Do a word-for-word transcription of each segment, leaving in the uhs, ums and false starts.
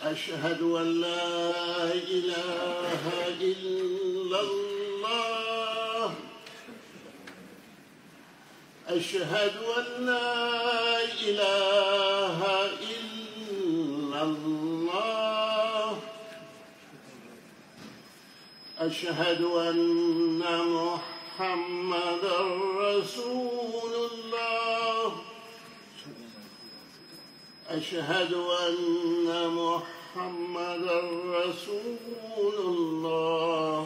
أشهد أن لا إله إلا الله أشهد أن لا إله إلا الله أشهد أن محمدًا رسول الله أشهد أن محمدًا رسول الله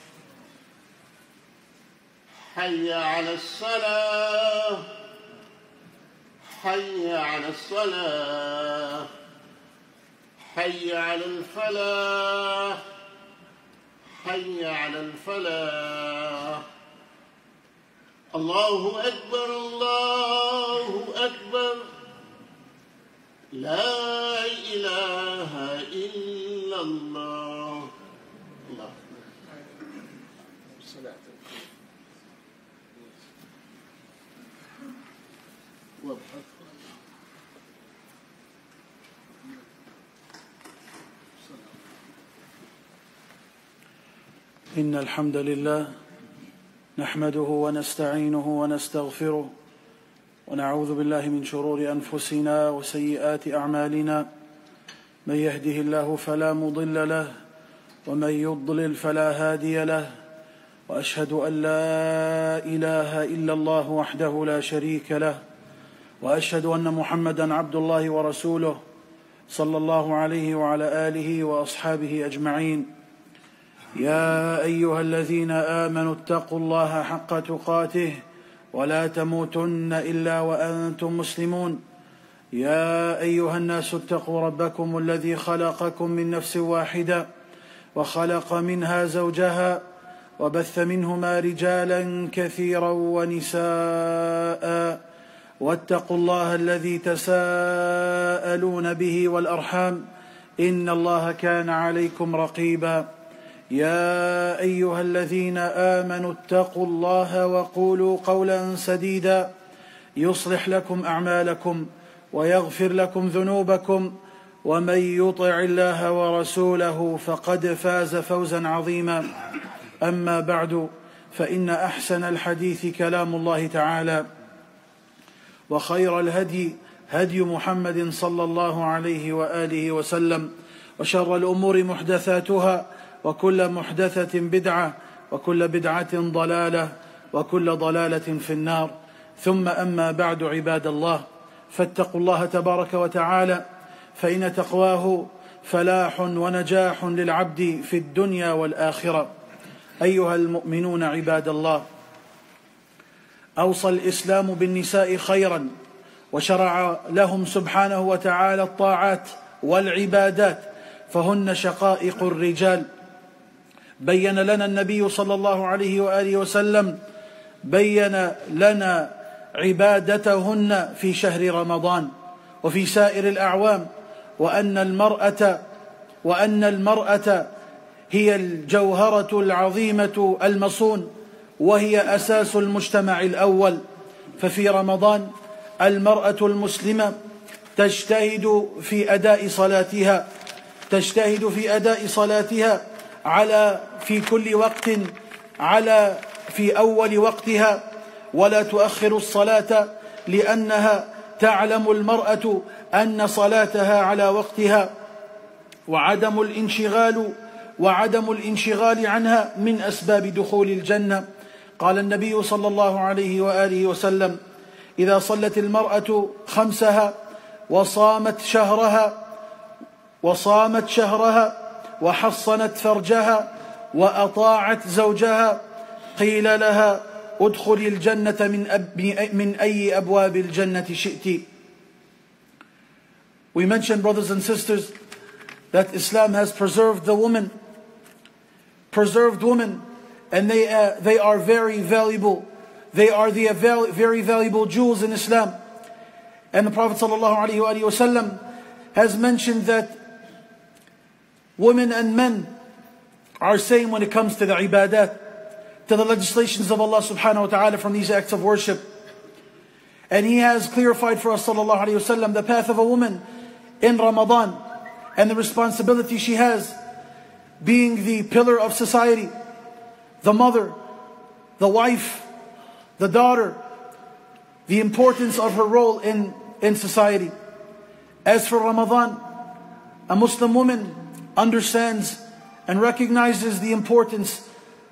حي على الصلاة حي على الصلاة حي على الفلاح حي على الفلاح الله أكبر الله أكبر لا إله إلا الله الله إن الحمد لله نحمده ونستعينه ونستغفره ونعوذ بالله من شرور أنفسنا وسيئات أعمالنا من يهده الله فلا مضل له ومن يضلل فلا هادي له وأشهد أن لا إله إلا الله وحده لا شريك له وأشهد أن محمدًا عبد الله ورسوله صلى الله عليه وعلى آله وأصحابه أجمعين. يا أيها الذين آمنوا اتقوا الله حق تقاته ولا تموتن إلا وأنتم مسلمون. يا أيها الناس اتقوا ربكم الذي خلقكم من نفس واحدة وخلق منها زوجها وبث منهما رجالا كثيرا ونساء واتقوا الله الذي تساءلون به والأرحام إن الله كان عليكم رقيبا. يا أيها الذين آمنوا اتقوا الله وقولوا قولا سديدا يصلح لكم أعمالكم ويغفر لكم ذنوبكم ومن يطع الله ورسوله فقد فاز فوزا عظيما. أما بعد فإن أحسن الحديث كلام الله تعالى وخير الهدي هدي محمد صلى الله عليه وآله وسلم وشر الأمور محدثاتها وكل محدثة بدعة وكل بدعة ضلالة وكل ضلالة في النار. ثم أما بعد عباد الله فاتقوا الله تبارك وتعالى فإن تقواه فلاح ونجاح للعبد في الدنيا والآخرة. أيها المؤمنون عباد الله أوصى الإسلام بالنساء خيرا وشرع لهم سبحانه وتعالى الطاعات والعبادات فهن شقائق الرجال. بين لنا النبي صلى الله عليه وآله وسلم بين لنا عبادتهن في شهر رمضان وفي سائر الأعوام وأن المرأة وأن المرأة هي الجوهرة العظيمة المصون وهي أساس المجتمع الأول. ففي رمضان المرأة المسلمة تجتهد في أداء صلاتها تجتهد في أداء صلاتها على في كل وقت على في أول وقتها ولا تؤخر الصلاة لأنها تعلم المرأة أن صلاتها على وقتها وعدم الانشغال وعدم الانشغال عنها من أسباب دخول الجنة. قال النبي صلى الله عليه وآله وسلم إذا صلت المرأة خمسها وصامت شهرها وصامت شهرها وحصنت فرجها وأطاعت زوجها قيل لها ادخلي الجنة من, أب من أي أبواب الجنة شئت. We mentioned, brothers and sisters, that Islam has preserved the woman, preserved women, and they, uh, they are very valuable. They are the very valuable jewels in Islam. And the Prophet ﷺ has mentioned that women and men are same when it comes to the ibadat, to the legislations of Allah subhanahu wa ta'ala from these acts of worship. And He has clarified for us sallallahu alayhi wa sallam the path of a woman in Ramadan. and the responsibility she has, being the pillar of society, the mother, the wife, the daughter, the importance of her role in, in society. As for Ramadan, a Muslim woman understands and recognizes the importance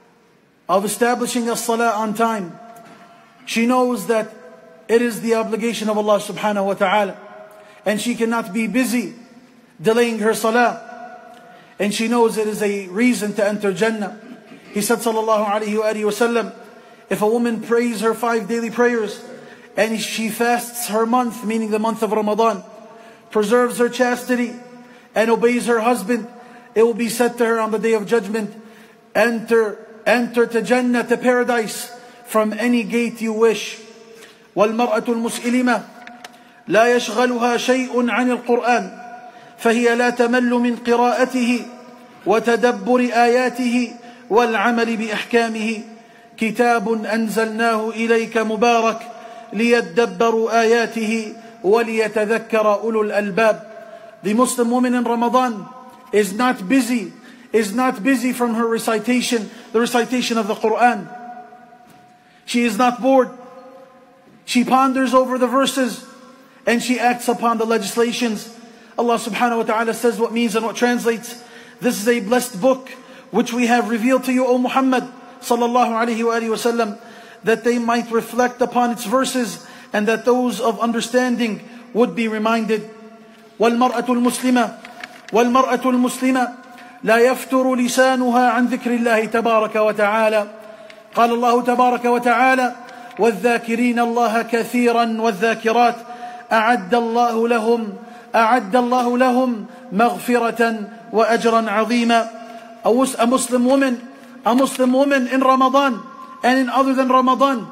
of establishing a salah on time. She knows that it is the obligation of Allah subhanahu wa ta'ala, and she cannot be busy delaying her salah. And she knows it is a reason to enter Jannah. He said sallallahu alayhi wa alihi wa sallam, if a woman prays her five daily prayers and she fasts her month, meaning the month of Ramadan, preserves her chastity and obeys her husband, it will be said to her on the day of judgment, enter, enter to Jannah, to paradise, from any gate you wish. والمرأة المسلمة لا يشغلها شيء عن القرآن فهي لا تمل من قراءته وتدبر آياته والعمل بأحكامه كتاب أنزلناه إليك مبارك ليدبروا آياته وليتذكر أولو الألباب. The Muslim woman in Ramadan is not busy, is not busy from her recitation, the recitation of the Quran. She is not bored. She ponders over the verses and she acts upon the legislations. Allah subhanahu wa ta'ala says what means and what translates. This is a blessed book which we have revealed to you, O Muhammad sallallahu alayhi wa alihi wa sallam, that they might reflect upon its verses and that those of understanding would be reminded. والمرأة المسلمة والمرأة المسلمة لا يفتر لسانها عن ذكر الله تبارك وتعالى. قال الله تبارك وتعالى والذاكرين الله كثيرا والذاكرات أعد الله لهم أعد الله لهم مغفرة وأجرا عظيما. A Muslim woman, a Muslim woman in Ramadan and in other than Ramadan,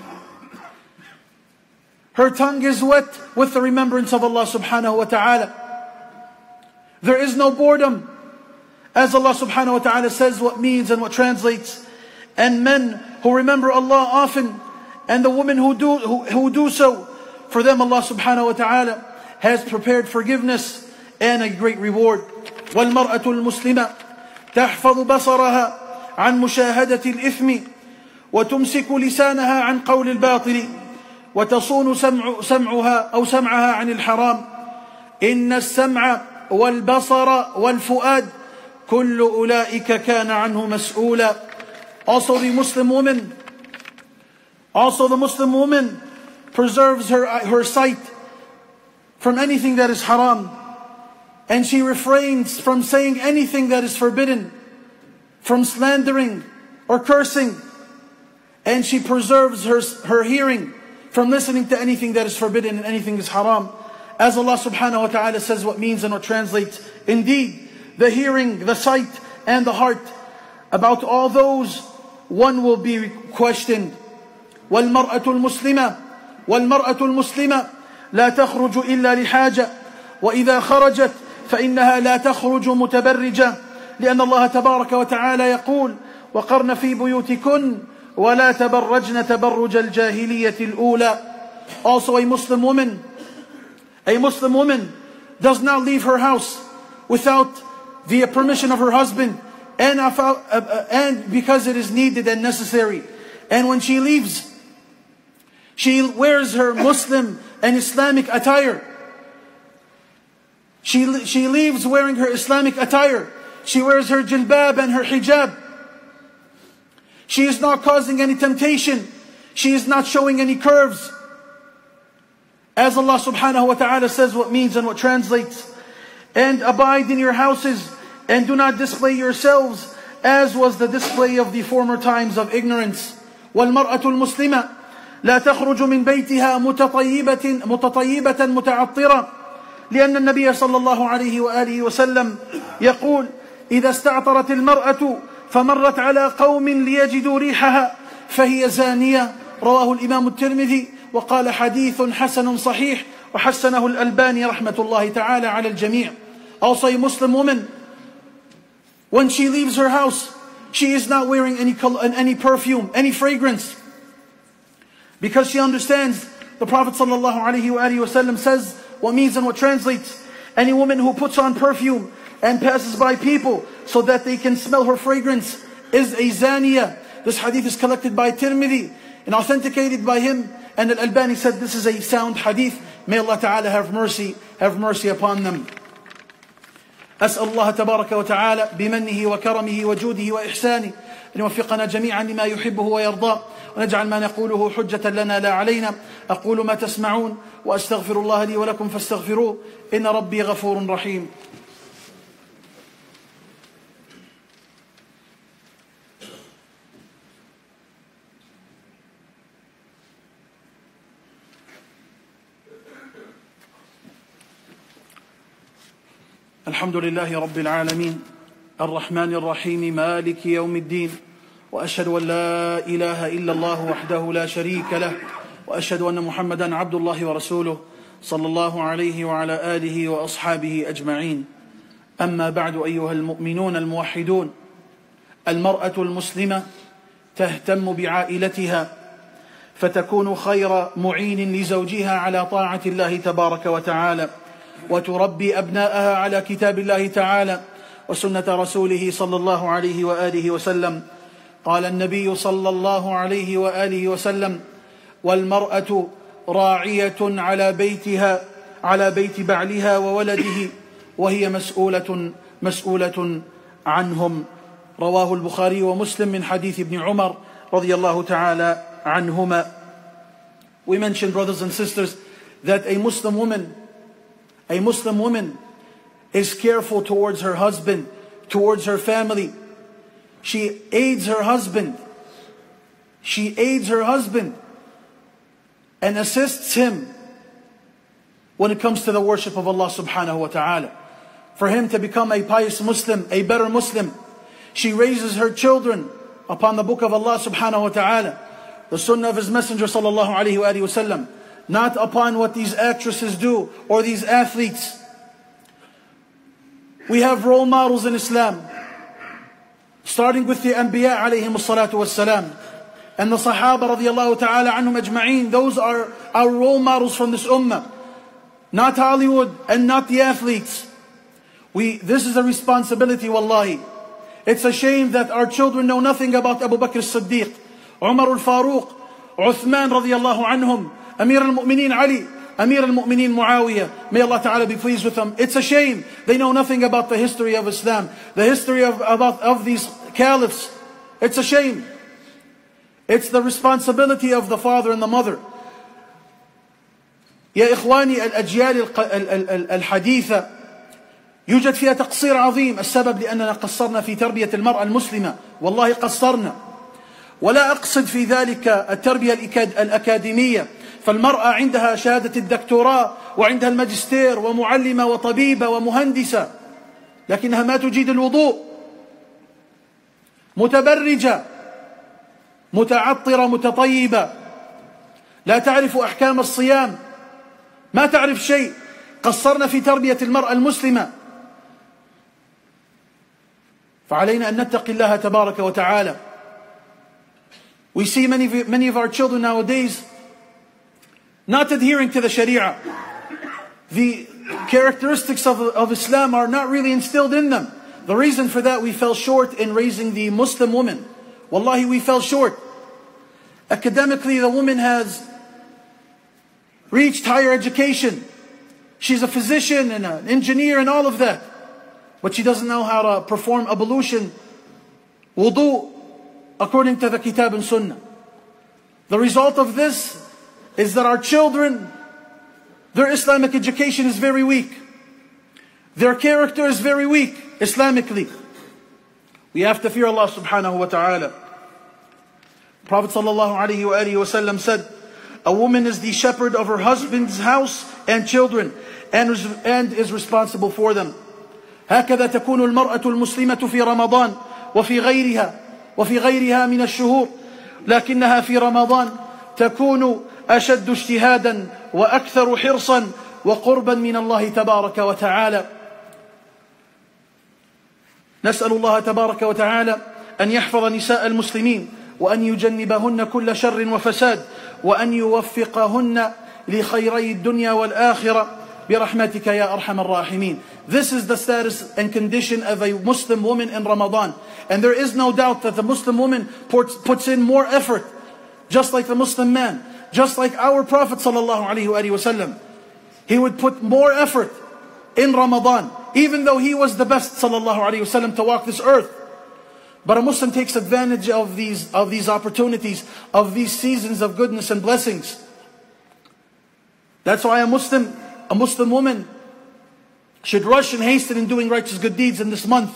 her tongue is wet with the remembrance of Allah subhanahu wa ta'ala. There is no boredom. As Allah subhanahu wa ta'ala says what means and what translates. And men who remember Allah often, and the women who do, who, who do so, for them Allah subhanahu wa ta'ala has prepared forgiveness and a great reward. وَالْمَرْأَةُ الْمُسْلِمَةُ تَحْفَظُ بَصَرَهَا عن مشاهدة الإثم وتمسك لسانها عن قول الباطل وتصون سمع سمعها أو سمعها عن الحرام. إن السمع والبصر والفؤاد كل أولئك كان عنه مسؤولا. Also the Muslim woman, also the Muslim woman preserves her, her sight from anything that is haram, and she refrains from saying anything that is forbidden, from slandering or cursing, and she preserves her, her hearing from listening to anything that is forbidden and anything is haram. As Allah subhanahu wa ta'ala says what means and what translates. Indeed, the hearing, the sight, and the heart, about all those one will be questioned. وَالْمَرْأَةُ الْمُسْلِمَةُ وَالْمَرْأَةُ الْمُسْلِمَةُ لَا تَخْرُجُ إِلَّا لِحَاجَةٍ وَإِذَا خَرَجَتْ فإنها لا تخرج متبرجة لأن الله تبارك وتعالى يقول وقرن في بيوتكن ولا تبرجن تبرج الجاهلية الأولى. Also a Muslim woman, a Muslim woman does not leave her house without the permission of her husband and, and because it is needed and necessary. And when she leaves, she wears her Muslim and Islamic attire. She, she leaves wearing her Islamic attire. She wears her jilbab and her hijab. She is not causing any temptation. She is not showing any curves. As Allah subhanahu wa ta'ala says what means and what translates. And abide in your houses and do not display yourselves as was the display of the former times of ignorance. وَالْمَرْأَةُ الْمُسْلِمَةُ لَا تَخْرُجُ مِنْ بَيْتِهَا مُتَطَيِّبَةً مُتَطَيِّبَةً مُتَعَطِّرَةً لأن النبي صلى الله عليه وآله وسلم يقول إذا استعطرت المرأة فمرت على قوم ليجدوا ريحها فهي زانية. رواه الإمام الترمذي وقال حديث حسن صحيح وحسنه الألباني رحمة الله تعالى على الجميع. Also a Muslim woman, when she leaves her house, she is not wearing any color, any perfume, any fragrance, because she understands the Prophet sallallahu alaihi wasallam says what means and what translates. any woman who puts on perfume and passes by people so that they can smell her fragrance is a zaniya. This hadith is collected by Tirmidhi and authenticated by him. And Al-Albani said this is a sound hadith. May Allah Ta'ala have mercy, have mercy upon them. أسأل الله تبارك وتعالى بمنه وكرمه وجوده وإحسانه أن يوفقنا جميعا لما يحبه ويرضاه ونجعل ما نقوله حجة لنا لا علينا. أقول ما تسمعون وأستغفر الله لي ولكم فاستغفروه إن ربي غفور رحيم. الحمد لله رب العالمين الرحمن الرحيم مالك يوم الدين وأشهد أن لا إله إلا الله وحده لا شريك له وأشهد أن محمدا عبد الله ورسوله صلى الله عليه وعلى آله وأصحابه أجمعين. أما بعد أيها المؤمنون الموحدون، المرأة المسلمة تهتم بعائلتها فتكون خير معين لزوجها على طاعة الله تبارك وتعالى، وتربي أبناءها على كتاب الله تعالى وسنة رسوله صلى الله عليه وآله وسلم. قال النبي صلى الله عليه وآله وسلم: والمرأة راعية على بيتها على بيت بعلها وولده وهي مسؤولة مسؤولة عنهم. رواه البخاري ومسلم من حديث ابن عمر رضي الله تعالى عنهما. We mentioned, brothers and sisters, that a Muslim woman A Muslim woman is careful towards her husband, towards her family. She aids her husband. She aids her husband and assists him when it comes to the worship of Allah subhanahu wa ta'ala. For him to become a pious Muslim, a better Muslim, she raises her children upon the book of Allah subhanahu wa ta'ala, the sunnah of His Messenger sallallahu alayhi wa sallam, not upon what these actresses do or these athletes. We have role models in Islam, starting with the Anbiya alayhim as-salatu was-salam and the Sahaba radiyallahu ta'ala anhum ajma'een. Those are our role models from this ummah, not Hollywood and not the athletes. We, this is a responsibility, wallahi. It's a shame that our children know nothing about Abu Bakr as-Siddiq, Umar al-Faruq, Uthman radiyallahu anhum, Amir al-Mu'mineen Ali, Amir al-Mu'mineen Muawiyah. May Allah Ta'ala be pleased with them. It's a shame they know nothing about the history of Islam, the history of, about, of these caliphs. It's a shame. It's the responsibility of the father and the mother. يا إخواني، الأجيال الحديثة يوجد فيها تقصير عظيم. السبب لأننا قصرنا في تربية المرأة المسلمة. والله قصرنا. ولا أقصد في ذلك التربية الأكاديمية، فالمرأة عندها شهادة الدكتوراه وعندها الماجستير ومعلمة وطبيبة ومهندسة، لكنها ما تجيد الوضوء، متبرجة، متعطرة، متطيبة، لا تعرف أحكام الصيام، ما تعرف شيء. قصرنا في تربية المرأة المسلمة. فعلينا أن نتقي الله تبارك وتعالى. We see many, many of our children nowadays not adhering to the Sharia. The characteristics of, of Islam are not really instilled in them. The reason for that, we fell short in raising the Muslim woman. Wallahi, we fell short. Academically, the woman has reached higher education. She's a physician and an engineer and all of that. But she doesn't know how to perform ablution, wudu, according to the Kitab and Sunnah. The result of this is that our children, their Islamic education is very weak. Their character is very weak, Islamically. We have to fear Allah subhanahu wa ta'ala. Prophet sallallahu alayhi wa alihi wa sallam said, a woman is the shepherd of her husband's house and children and is, and is responsible for them. هكذا تكون المرأة المسلمة في رمضان وفي غيرها وفي غيرها من الشهور، لكنها في رمضان تكون أشد اجتهادا وأكثر حرصا وقربا من الله تبارك وتعالى. نسأل الله تبارك وتعالى أن يحفظ نساء المسلمين وأن يجنبهن كل شر وفساد وأن يوفقهن لخيري الدنيا والآخرة برحمتك يا أرحم الراحمين. This is the status and condition of a Muslim woman in Ramadan. And there is no doubt that the Muslim woman puts in more effort, just like the Muslim man, just like our Prophet sallallahu alaihi wasallam. He would put more effort in Ramadan, even though he was the best sallallahu alaihi wasallam to walk this earth. But a Muslim takes advantage of these, of these opportunities, of these seasons of goodness and blessings. That's why a Muslim, a Muslim woman should rush and hasten in doing righteous good deeds in this month.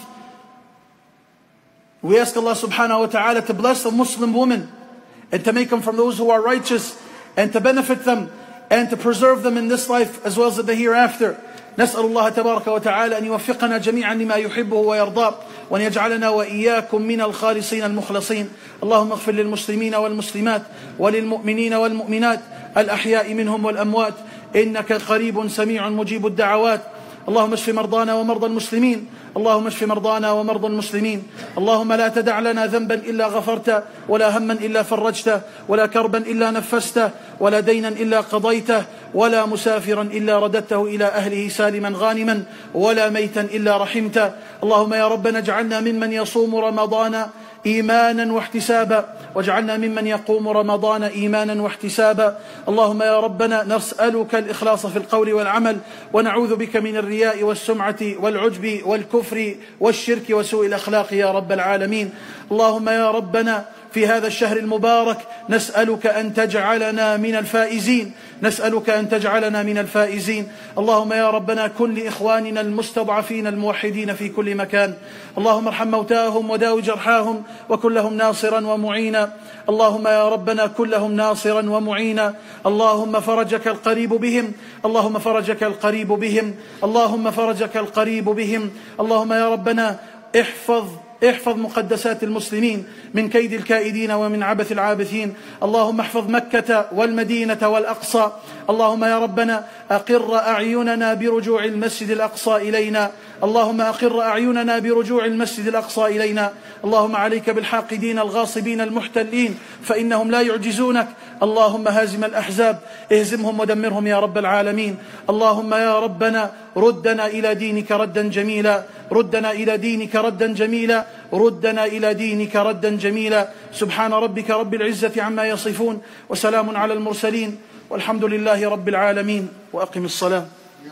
We ask Allah subhanahu wa ta'ala to bless a Muslim woman and to make them from those who are righteous, and to benefit them and to preserve them in this life as well as in the hereafter. نسأل الله تبارك وتعالى أن يوفقنا جميعا لما يحبه ويرضاه، وأن يجعلنا وإياكم من الخالصين المخلصين. اللهم اغفر للمسلمين والمسلمات وللمؤمنين والمؤمنات الأحياء منهم والأموات، إنك قريب سميع مجيب الدعوات. اللهم اشف مرضانا ومرضى المسلمين، اللهم اشف مرضانا ومرضى المسلمين. اللهم لا تدع لنا ذنبا إلا غفرته، ولا هما إلا فرجته، ولا كربا إلا نفسته، ولا دينا إلا قضيته، ولا مسافرا إلا رددته إلى أهله سالما غانما، ولا ميتا إلا رحمته. اللهم يا ربنا اجعلنا ممن يصوم رمضان إيمانا واحتسابا، واجعلنا ممن يقوم رمضان إيمانا واحتسابا. اللهم يا ربنا نسألك الإخلاص في القول والعمل، ونعوذ بك من الرياء والسمعة والعجب والكفر والشرك وسوء الأخلاق يا رب العالمين. اللهم يا ربنا في هذا الشهر المبارك نسألك أن تجعلنا من الفائزين، نسألك أن تجعلنا من الفائزين. اللهم يا ربنا كن لإخواننا المستضعفين الموحدين في كل مكان، اللهم ارحم موتاهم وداوي جرحاهم، وكن لهم ناصرا ومعينا. اللهم يا ربنا كن لهم ناصرا ومعينا. اللهم فرجك القريب بهم، اللهم فرجك القريب بهم، اللهم فرجك القريب بهم. اللهم يا ربنا احفظ احفظ مقدسات المسلمين من كيد الكائدين ومن عبث العابثين. اللهم احفظ مكة والمدينة والأقصى. اللهم يا ربنا أقر أعيننا برجوع المسجد الأقصى إلينا، اللهم أقر أعيننا برجوع المسجد الأقصى إلينا. اللهم عليك بالحاقدين الغاصبين المحتلين، فإنهم لا يعجزونك. اللهم هازم الأحزاب اهزمهم ودمرهم يا رب العالمين. اللهم يا ربنا ردنا إلى دينك ردا جميلا، ردنا إلى دينك ردا جميلا، ردنا إلى دينك ردا جميلا. سبحان ربك رب العزة عما يصفون، وسلام على المرسلين، والحمد لله رب العالمين. وأقم الصلاة.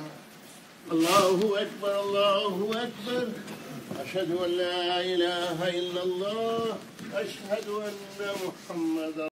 الله أكبر الله أكبر، أشهد أن لا إله إلا الله، أشهد أن محمدا